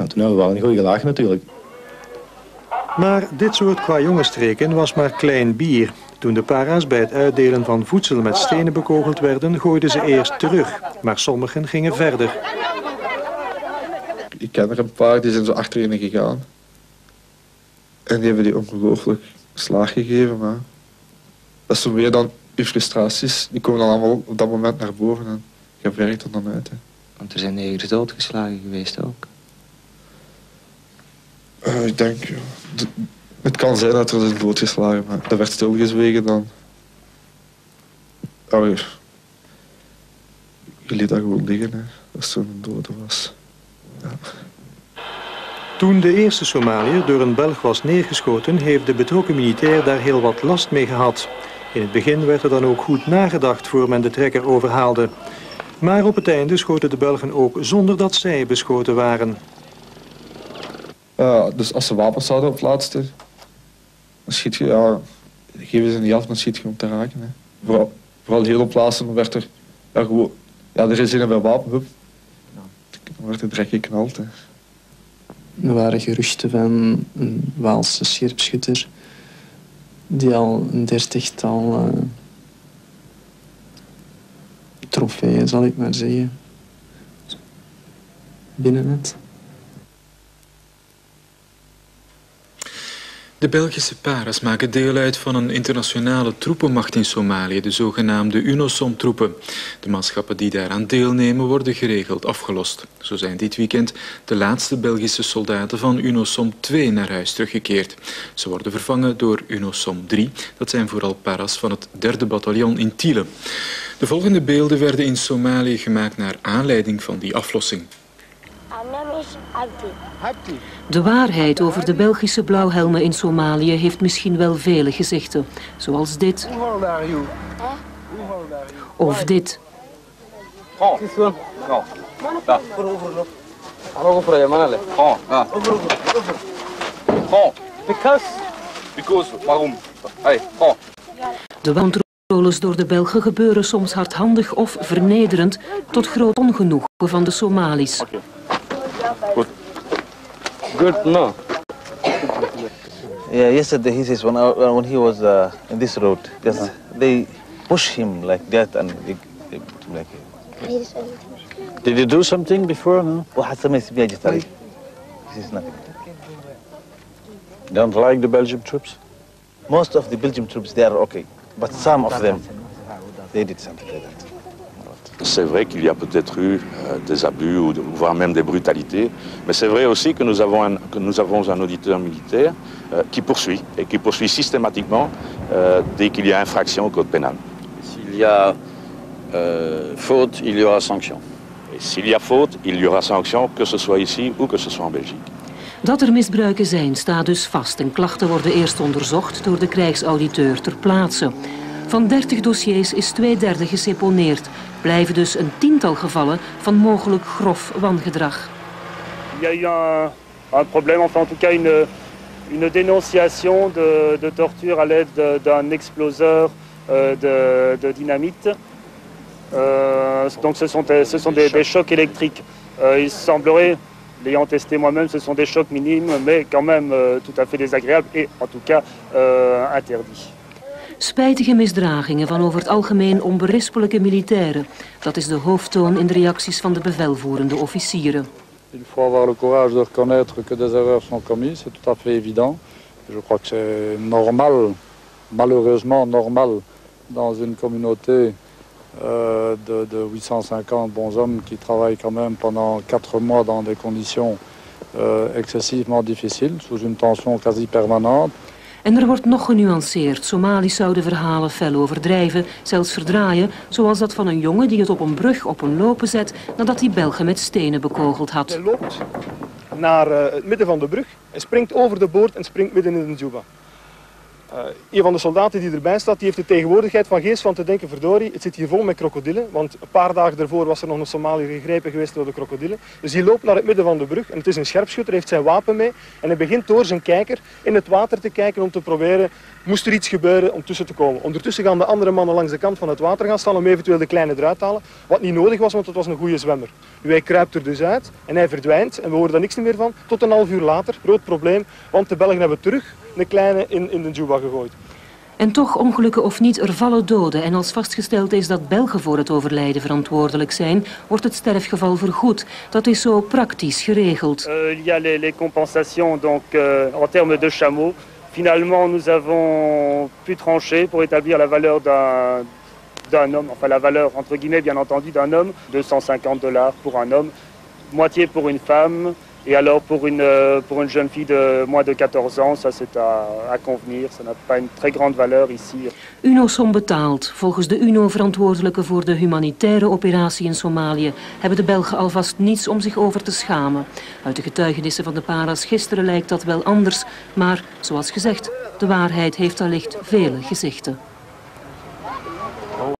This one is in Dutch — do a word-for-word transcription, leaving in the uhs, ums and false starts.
toen ja, we waren een goede gelagen natuurlijk. Maar dit soort kwajongenstreken was maar klein bier. Toen de para's bij het uitdelen van voedsel met stenen bekogeld werden, gooiden ze eerst terug. Maar sommigen gingen verder. Ik ken er een paar, die zijn zo achterin gegaan. En die hebben die ongelooflijk slaag gegeven. Maar dat is zo meer dan je frustraties. Die komen dan allemaal op dat moment naar boven en je werkt er dan uit. Hè. Want er zijn negers doodgeslagen geweest ook. Uh, ik denk, ja, het kan zijn dat er is doodgeslagen, maar dat werd stilgezwegen dan. Oh, je liet dat gewoon liggen, hè, als zo'n dode was. Ja. Toen de eerste Somaliër door een Belg was neergeschoten, heeft de betrokken militair daar heel wat last mee gehad. In het begin werd er dan ook goed nagedacht voor men de trekker overhaalde. Maar op het einde schoten de Belgen ook zonder dat zij beschoten waren. Uh, dus als ze wapens zouden op het laatste, dan schiet je, ja, geven ze niet af, dan schiet je om te raken. Hè. Vooral, vooral heel op plaatsen werd er, ja, gewoon, ja, er is een bij wapen, hup. Dan wordt er direct geknald. Hè. Er waren geruchten van een Waalse scherpschutter die al een dertigtal uh, trofeeën, zal ik maar zeggen, binnen had. De Belgische para's maken deel uit van een internationale troepenmacht in Somalië, de zogenaamde UNOSOM-troepen. De manschappen die daaraan deelnemen worden geregeld afgelost. Zo zijn dit weekend de laatste Belgische soldaten van UNOSOM twee naar huis teruggekeerd. Ze worden vervangen door UNOSOM drie, dat zijn vooral para's van het derde bataljon in Tiele. De volgende beelden werden in Somalië gemaakt naar aanleiding van die aflossing. De waarheid over de Belgische blauwhelmen in Somalië heeft misschien wel vele gezichten. Zoals dit. Of dit. De controles door de Belgen gebeuren soms hardhandig of vernederend tot groot ongenoegen van de Somali's. Good, no. Yeah, yesterday he says when I, when he was uh, in this road, just yeah. They push him like that and they, they put him like. Did you do something before? No. This is nothing. Don't like the Belgian troops? Most of the Belgian troops they are okay, but some of them they did something like that. C'est vrai qu'il y a peut-être eu euh, des abus ou de, voire même des brutalités, mais c'est vrai aussi que nous avons un, que nous avons un auditeur militaire euh, qui poursuit et qui poursuit systématiquement euh, dès qu'il y a infraction au code pénal. S'il y a euh, faute, il y aura sanction. Et s'il y a faute, il y aura sanction, que ce soit ici ou que ce soit en Belgique. Dat er misbruiken zijn staat dus vast en klachten worden eerst onderzocht door de krijgsauditeur ter plaatse. Van dertig dossiers is twee derde geseponeerd. Blijven dus een tiental gevallen van mogelijk grof wangedrag. Il y a eu un, un problème, enfin en tout cas une, une dénonciation de, de torture à l'aide d'un exploseur euh, de, de dynamite. Euh, donc ce sont des, ce sont des, des chocs électriques. Euh, il semblerait, l'ayant testé moi-même, ce sont des chocs minimes, mais quand même euh, tout à fait désagréables et en tout cas euh, interdits. Spijtige misdragingen van over het algemeen onberispelijke militairen. Dat is de hoofdtoon in de reacties van de bevelvoerende officieren. Il faut avoir le courage de reconnaître que des erreurs sont commises, c'est tout à fait évident. Je crois que c'est normal, malheureusement normal, dans une communauté euh, de, de huit cent cinquante bons hommes qui travaillent quand même pendant quatre mois dans des conditions euh, excessivement difficiles, sous une tension quasi permanente. En er wordt nog genuanceerd. Somaliërs zouden verhalen fel overdrijven, zelfs verdraaien, zoals dat van een jongen die het op een brug op een lopen zet nadat hij Belgen met stenen bekogeld had. Hij loopt naar uh, het midden van de brug, hij springt over de boord en springt midden in de Juba. Uh, een van de soldaten die erbij staat, die heeft de tegenwoordigheid van geest van te denken, verdorie, het zit hier vol met krokodillen, want een paar dagen daarvoor was er nog een Somaliër gegrepen geweest door de krokodillen. Dus die loopt naar het midden van de brug en het is een scherpschutter, heeft zijn wapen mee en hij begint door zijn kijker in het water te kijken om te proberen, moest er iets gebeuren, om tussen te komen. Ondertussen gaan de andere mannen langs de kant van het water gaan staan om eventueel de kleine eruit te halen, wat niet nodig was, want het was een goede zwemmer. Nu, hij kruipt er dus uit en hij verdwijnt en we horen daar niks meer van, tot een half uur later, groot probleem, want de Belgen hebben terug de kleine in, in de Juba gegooid. En toch, ongelukken of niet, er vallen doden. En als vastgesteld is dat Belgen voor het overlijden verantwoordelijk zijn, wordt het sterfgeval vergoed. Dat is zo praktisch geregeld. Uh, il y a les, les compensations donc, uh, en termes de chameaux. Finalement, nous avons pu trancher pour établir la valeur d'un d'un homme, enfin la valeur entre guillemets bien entendu d'un homme, deux cent cinquante dollars pour un homme, moitié pour une femme. Et alors pour une, pour une jeune fille de moins de quatorze ans, ça c'est à, à convenir. Ça n'a pas une très grande valeur ici. UNOSOM betaalt. Volgens de UNO-verantwoordelijke voor de humanitaire operatie in Somalië hebben de Belgen alvast niets om zich over te schamen. Uit de getuigenissen van de para's gisteren lijkt dat wel anders. Maar zoals gezegd, de waarheid heeft allicht vele gezichten.